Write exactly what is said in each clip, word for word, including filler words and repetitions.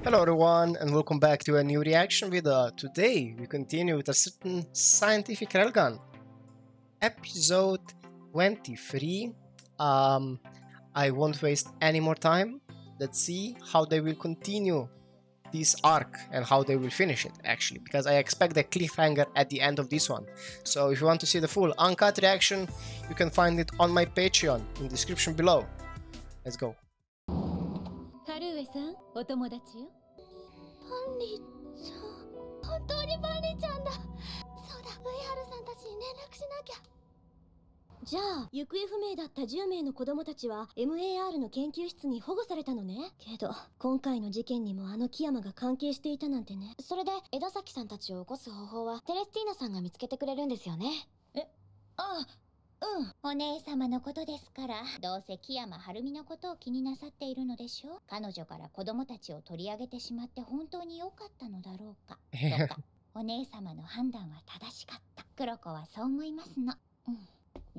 Hello everyone and welcome back to a new reaction video. Today we continue with a certain scientific railgun. Episode twenty-three. Um, I won't waste any more time. Let's see how they will continue this arc and how they will finish it actually, because I expect a cliffhanger at the end of this one. So if you want to see the full uncut reaction, you can find it on my Patreon in the description below. Let's go. ハルウエさん、お友達よ。パンリちゃん、本当にパンリちゃんだ。そうだ、ウイハルさんたちに連絡しなきゃ。じゃあ、行方不明だったじゅうめいの子供たちは エムエーアール の研究室に保護されたのね。けど、今回の事件にもあの木山が関係していたなんてね。それで、枝崎さんたちを起こす方法はテレスティーナさんが見つけてくれるんですよね。え、ああ。うん、お姉様のことですから。どうせ木山晴美のことを気になさっているのでしょう。彼女から子供たちを取り上げてしまって本当に良かったのだろうか。どうかお姉様の判断は正しかった。黒子はそう思いますの。うん。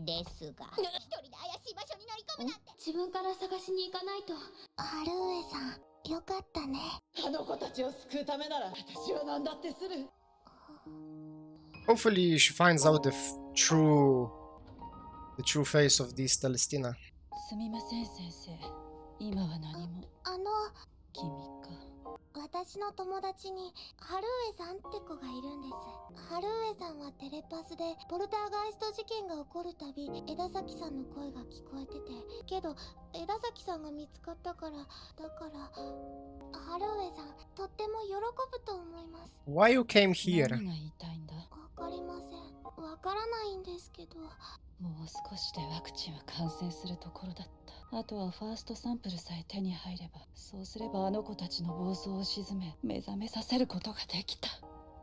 ですが、一人で怪しい場所に乗り込むなんて。自分から探しに行かないと。春上さん、よかったね。 あの子たちを救うためなら私は何だってする。 Hopefully she finds out the f true the true face of this Celestina. すみません先生。今は何も。 あの、 君か。 私の友達に春上さんって子がいるんです。春上さんはテレパスでポルターガイスト事件が起こるたび枝崎さんの声が聞こえてて、けど枝崎さんが見つかったから、だから春上さんとっても喜ぶと思います。 Why you came here? 何が言いたいんだ。 わかりません。わからないんですけど。 もう少しでワクチンは完成するところだった。あとはファーストサンプルさえ手に入れば、そうすればあの子たちの暴走を鎮め目覚めさせることができた。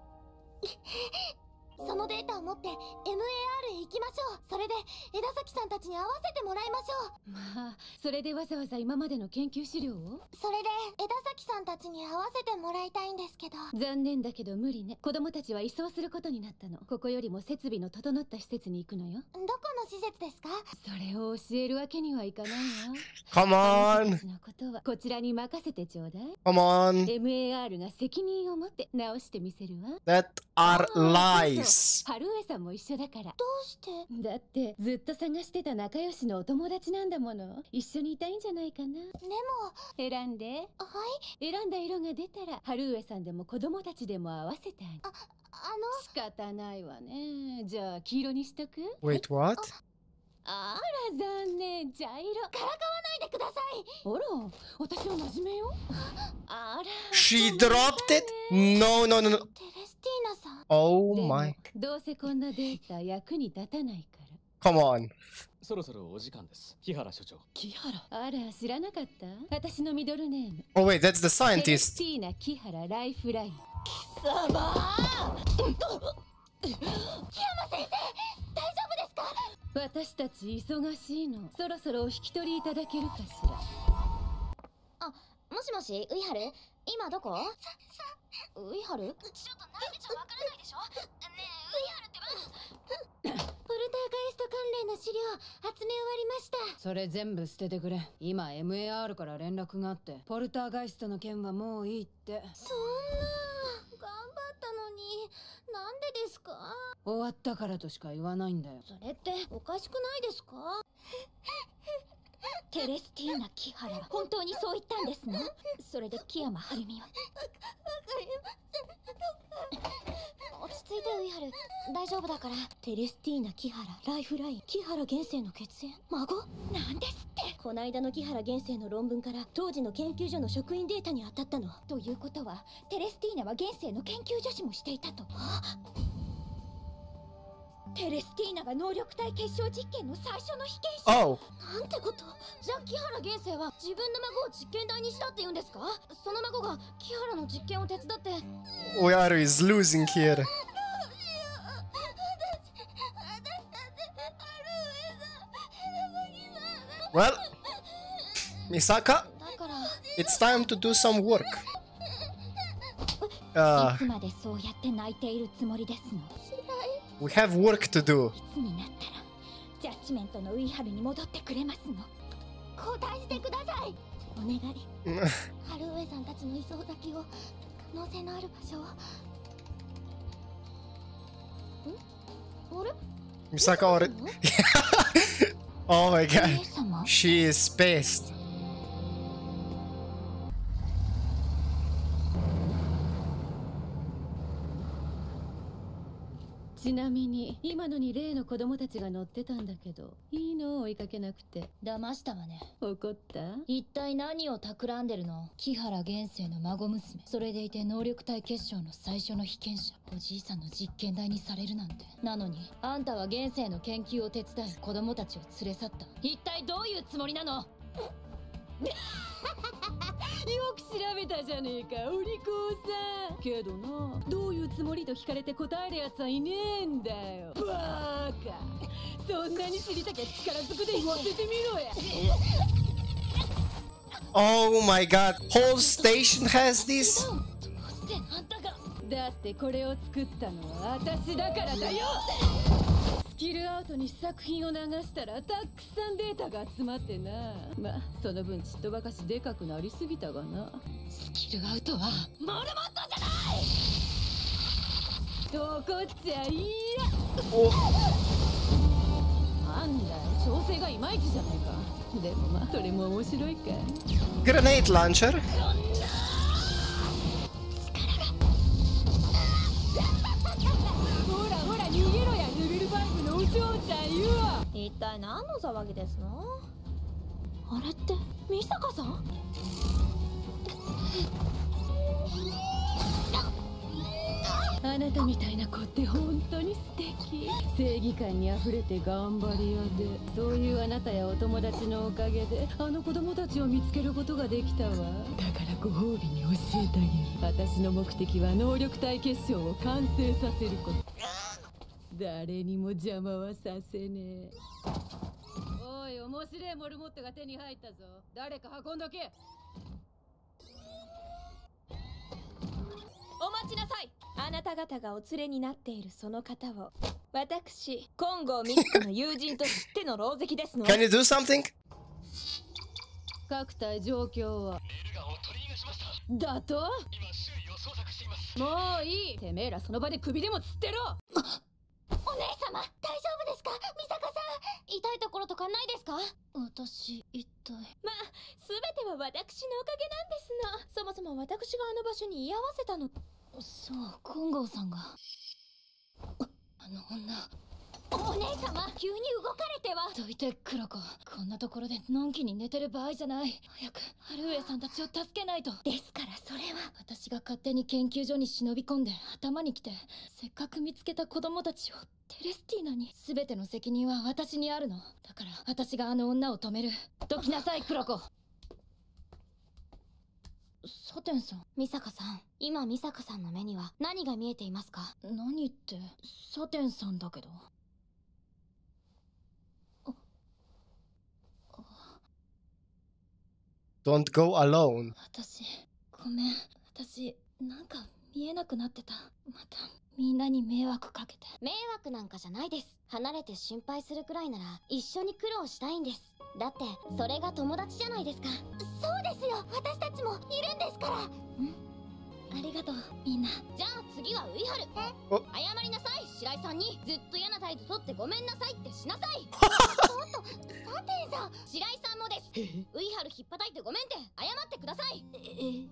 そのデータを持って エムエーアール へ行きましょう。それで枝崎さんたちに合わせてもらいましょう。まあ、それでわざわざ今までの研究資料を。それで枝崎さんたちに合わせてもらいたいんですけど。残念だけど無理ね。子供たちは移送することになったの。ここよりも設備の整った施設に行くのよ。どこの施設ですか？それを教えるわけにはいかないわ。 Come on! のことはこちらに任せてちょうだい。 Come on! エムエーアール が責任を持って直してみせるわ。 That are lies! 春上さんも一緒だから。どうして？だってずっと探してた仲良しのお友達なんだもの。一緒にいたいんじゃないかな。でも選んで。はい。選んだ色が出たら春上さんでも子供たちでも合わせてあげる。あ、あの仕方ないわね。じゃあ黄色にしとく？ Wait, what? あら残念。茶色。からかわないでください。あら、私は真面目よ。あら。 She dropped it? No, no, no, no. テレスティーナさん。 Oh my. どうせこんなデータ役に立たないから。 Come on. そろそろお時間です。木原所長。 木原。 あら、知らなかった？私のミドルネーム。 Oh wait, that's the テレス scientist. ティーナ木原ライフライン。 貴様。 木山先生、大丈夫ですか？私たち忙しいの。そろそろお引き取りいただけるかしら。あ、もしもし、ウイハル？今どこ？ウイハル？ちょっとなんでちゃわからないでしょ？ねえ、ウイハルってば。ポルターガイスト関連の資料集め終わりました。 それ全部捨ててくれ。今 エムエーアール から連絡があって、ポルターガイストの件はもういいって。 そんな、頑張ったのに、なんでですか？ 終わったからとしか言わないんだよ。 それっておかしくないですか？テレスティーナ木原は本当にそう言ったんですの？それで木山晴美は。落ち着いてウイハル、大丈夫だから。テレスティーナ木原ライフライン、木原玄生の血縁孫なんですって。こないだの木原玄生の論文から当時の研究所の職員データに当たったの。ということはテレスティーナは玄生の研究助手もしていたと。テレスティーナが能力体結晶実験の最初の被験者。 Oh. なんてこと。じゃあ木原玄生は自分の孫を実験台にしたって言うんですか？その孫が木原の実験を手伝って。 Oyaru is losing here. Well, Misaka, it's time to do some work. い Uh, つまでそうやって泣いているつもりですの？ we have work to do. いつになったらジャッジメントのウイハルに戻ってくれますの？交代してください。 お願い春上さんたちの移送先を可能性のある場所を。んあれ Misaka already. Oh my god. 姉様 She is spaced. ちなみに今のに例の子供たちが乗ってたんだけど、いいの追いかけなくて。 騙したわね。 怒った？ 一体何を企んでるの？木原玄生の孫娘。それでいて能力体結晶の最初の被験者。おじいさんの実験台にされるなんて。なのにあんたは玄生の研究を手伝い子供たちを連れ去った。一体どういうつもりなの？ よく調べたじゃねえか、お利口さん。けどな、どういうつもりと聞かれて答えるやつはいねえんだよ。バーカ。そんなに知りたきゃ力ずくで言わせてみろや。 Oh my god. Whole station has this? どうしてあんたが？ だってこれを作ったのは私だからだよ。スキルアウトに試作品を流したらたくさんデータが集まってな。まあその分ちっとばかしでかくなりすぎたがな。 スキルアウトはモルモットじゃない。 怒っちゃいいや。 Oh. なんだよ、調整がいまいちじゃないか。でもまあそれも面白いか。 Grenade launcher. ほらほら逃げろや、レベルごのお嬢ちゃんよ。 一体何の騒ぎですの？あれって美坂さん？ あなたみたいな子って本当に素敵。正義感にあふれて頑張り屋で、そういうあなたやお友達のおかげであの子供たちを見つけることができたわ。だからご褒美に教えてあげる。私の目的は能力体結晶を完成させること。誰にも邪魔はさせねえ。おい、面白いモルモットが手に入ったぞ。誰か運んどけ。 お待ちなさい。あなた方がお連れになっているその方を私金剛美津子の友人と知っての狼藉ですの。 Can you do something? 各隊状況は？だと？今周囲を捜索しています。もういい。てめえらその場で首でもつってろ。 お姉様大丈夫ですか？美坂さん痛いところとかないですか？私一体まあ全ては私のおかげなんですの。そもそも私があの場所に居合わせたの。そう金剛さんがあの女。お姉様急に動かれては。どいて黒子、こんなところでのんきに寝てる場合じゃない。早く春上さんたちを助けないと。ですからそれは私が勝手に研究所に忍び込んで頭にきて、せっかく見つけた子供たちをテレスティーナに。全ての責任は私にあるの。だから私があの女を止める。どきなさい黒子。サテンさん。美坂さん、今美坂さんの目には何が見えていますか？何ってサテンさんだけど。 Don't go alone. 私ごめん。私なんか見えなくなってた。またみんなに迷惑かけて。迷惑なんかじゃないです。離れて心配するくらいなら一緒に苦労したいんです。だってそれが友達じゃないですか。そうですよ、私たちもいるんですから。んありがとうみんな。じゃあ次はウイハル。 お謝りなさい白井さんに。ずっと嫌な態度取ってごめんなさいってしなさい。おっとサテンさん。白井さんもです。ウイハルひっぱたいてごめんって謝ってください。え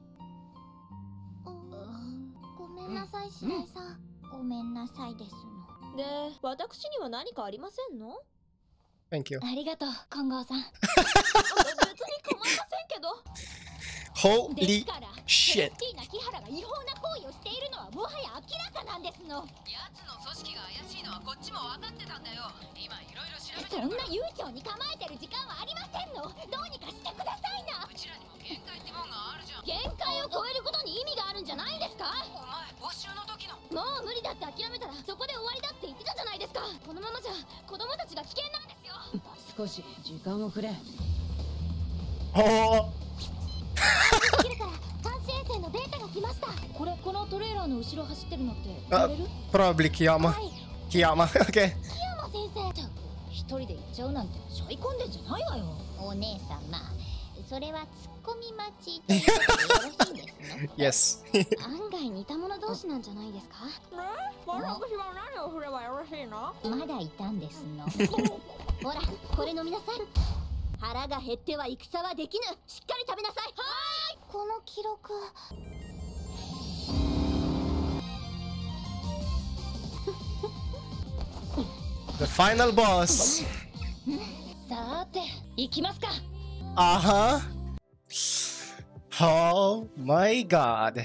ごめんなさい白井さん、ごめんなさいですの。で私には何かありませんの？ Thank you. ありがとう金剛さん。別に構いませんけど。で Holy すから shit. テレスティーナ木原が違法な行為をしているのはもはや明らかなんですの。 やつの組織が怪しいのはこっちも分かってたんだよ。今いろいろ調べてそるんな悠長に構えてる時間はありませんの。どうにかしてくださいな。 うちらにも限界ってもんがあるじゃん。 限界を超えることに意味があるんじゃないですか？ お前募集の時の。 もう無理だって諦めたらそこで終わりだって言ってたじゃないですか。このままじゃ子供たちが危険なんですよ。 少し時間をくれ。 Oh. できるから監視衛星のデータが来ました。これこのトレーラーの後ろ走ってるのってあ乗れる？ Probably Kiyama. はい。 Kiyama. Okay. 木山先生。一人で行っちゃうなんて背負い込んでんじゃないわよ。お姉様それはツッコミ待ちということでよろしいですね。 Yes. 案外似た者同士なんじゃないですか。 私は何を振ればよろしいの？ まだいたんですの。ほら、これ飲みなさい。腹が減っては戦はできぬ。しっかり食べなさい。はーい。この記録。 The final boss. さて行きますか。 Uh-huh. Oh my god.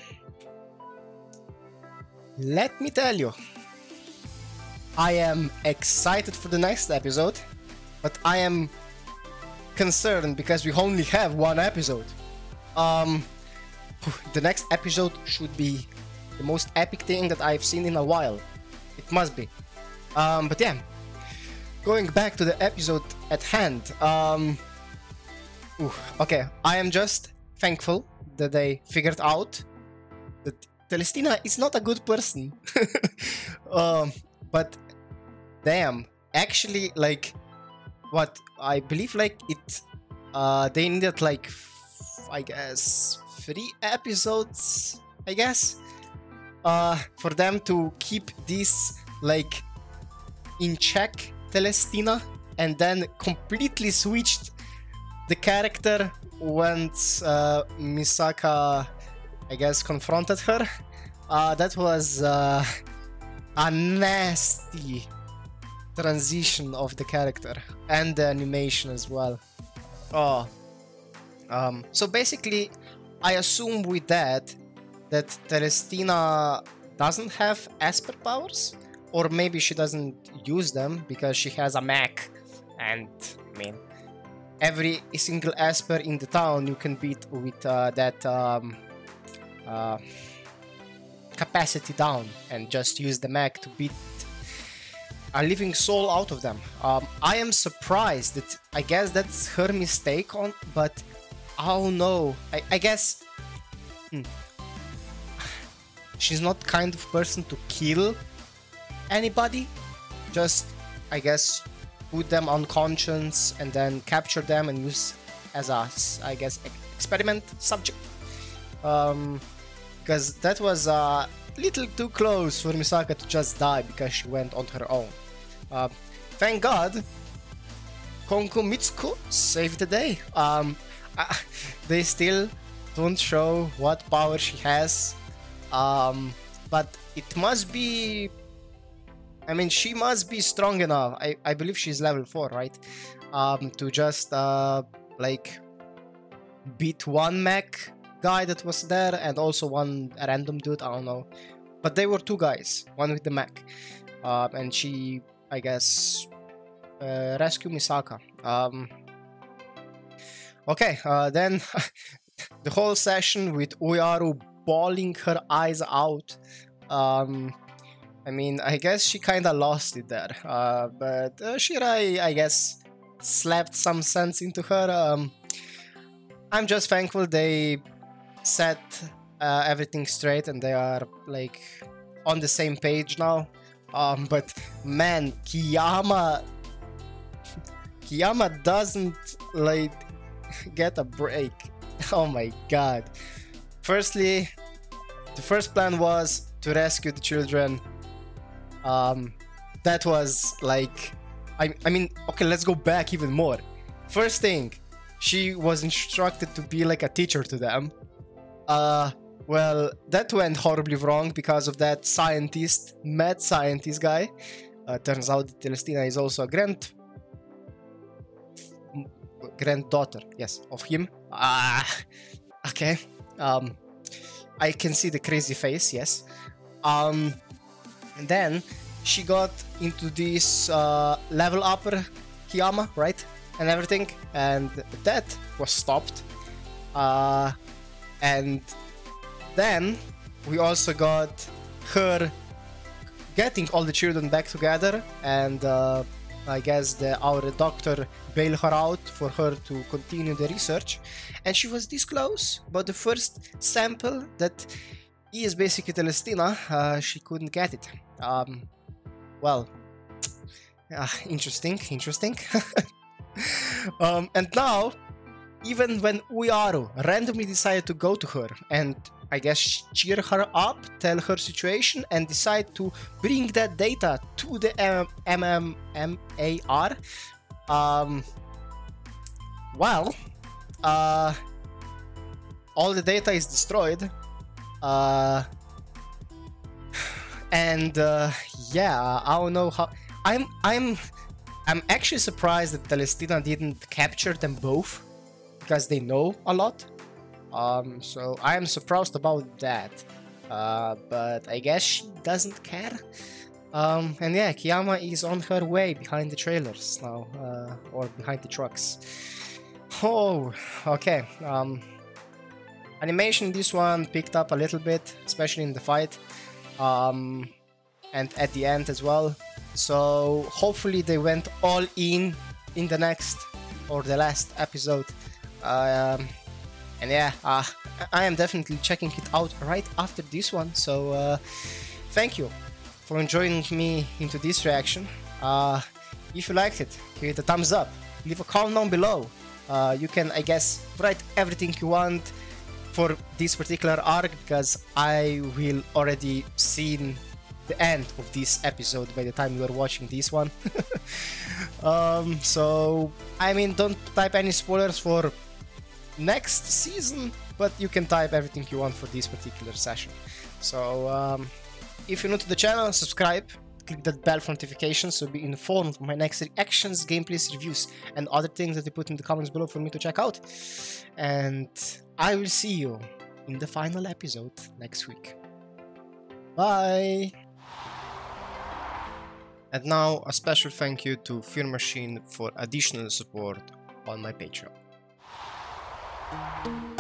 Let me tell you, I am excited for the next episode, but I am concerned because we only have one episode. Um, the next episode should be the most epic thing that I've seen in a while. It must be. Um, but yeah, going back to the episode at hand. Um, ooh, okay, I am just thankful that they figured out that Celestina is not a good person. um, but damn, actually, like, what I believe, like it, uh, they needed like, f- I guess, three episodes, I guess, uh, for them to keep this like in check, Celestina, and then completely switched the character once uh, Misaka, I guess, confronted her. Uh, that was uh, a nasty transition of the character and the animation as well. Oh, um, so basically, I assume with that that Celestina doesn't have Esper powers, or maybe she doesn't use them because she has a mech, and I mean, every single Esper in the town you can beat with uh, that um, uh, capacity down and just use the mech to beat a living soul out of them. Um, I am surprised that I guess that's her mistake on, but oh no, I, I guess hmm, she's not kind of person to kill anybody. Just I guess put them unconscious and then capture them and use as a, I guess, experiment subject. Um, because that was a little too close for Misaka to just die because she went on her own. Uh, thank God, Konku Mitsuko saved the day. Um, uh, they still don't show what power she has, um, but it must be. I mean, she must be strong enough. I, I believe she's level four, right? Um, to just uh, like beat one mech guy that was there and also one random dude. I don't know, but they were two guys, one with the mech, uh, and she, I guess, uh, rescue Misaka. Um, okay, uh, then the whole session with Uyaru bawling her eyes out. Um, I mean, I guess she kinda lost it there, uh, but uh, Shirai, I guess, slapped some sense into her. Um, I'm just thankful they set uh, everything straight and they are like on the same page now. Um, but man, Kiyama, Kiyama doesn't like get a break. Oh my god! Firstly, the first plan was to rescue the children. Um, that was like, I, I mean, okay, let's go back even more. First thing, she was instructed to be like a teacher to them. Uh, well, that went horribly wrong because of that scientist, mad scientist guy. Uh, turns out that Celestina is also a grand, granddaughter, yes, of him. Ah, okay. Um, I can see the crazy face, yes. Um, and then she got into this uh, level upper Kiyama, right? And everything, and that was stopped. Uh, and then we also got her getting all the children back together, and uh, I guess the, our doctor bailed her out for her to continue the research. And she was this close, but the first sample that is basically Celestina, uh, she couldn't get it. Um, well, uh, interesting, interesting. um, and now even when Uyaru randomly decided to go to her and I guess cheer her up, tell her situation, and decide to bring that data to the M M M A R, um, well, uh, all the data is destroyed, uh, and uh, yeah, I don't know how. I'm I'm I'm actually surprised that Celestina didn't capture them both, because they know a lot. Um, so I am surprised about that, uh, but I guess she doesn't care. Um, and yeah, Kiyama is on her way behind the trailers now, uh, or behind the trucks. Oh, okay. Um, animation, this one picked up a little bit, especially in the fight, um, and at the end as well. So hopefully they went all in in the next or the last episode. Um, and yeah, uh, I am definitely checking it out right after this one. So uh, thank you for joining me into this reaction. Uh, if you liked it, give it a thumbs up, leave a comment down below. Uh, you can, I guess, write everything you want for this particular arc, because I will already seen the end of this episode by the time you are watching this one. um, so, I mean, don't type any spoilers for next season, but you can type everything you want for this particular session. So, um, if you're new to the channel, subscribe, click that bell for notifications so be informed of my next reactions, gameplays, reviews, and other things that you put in the comments below for me to check out. And I will see you in the final episode next week. Bye! And now a special thank you to Fear Machine for additional support on my Patreon.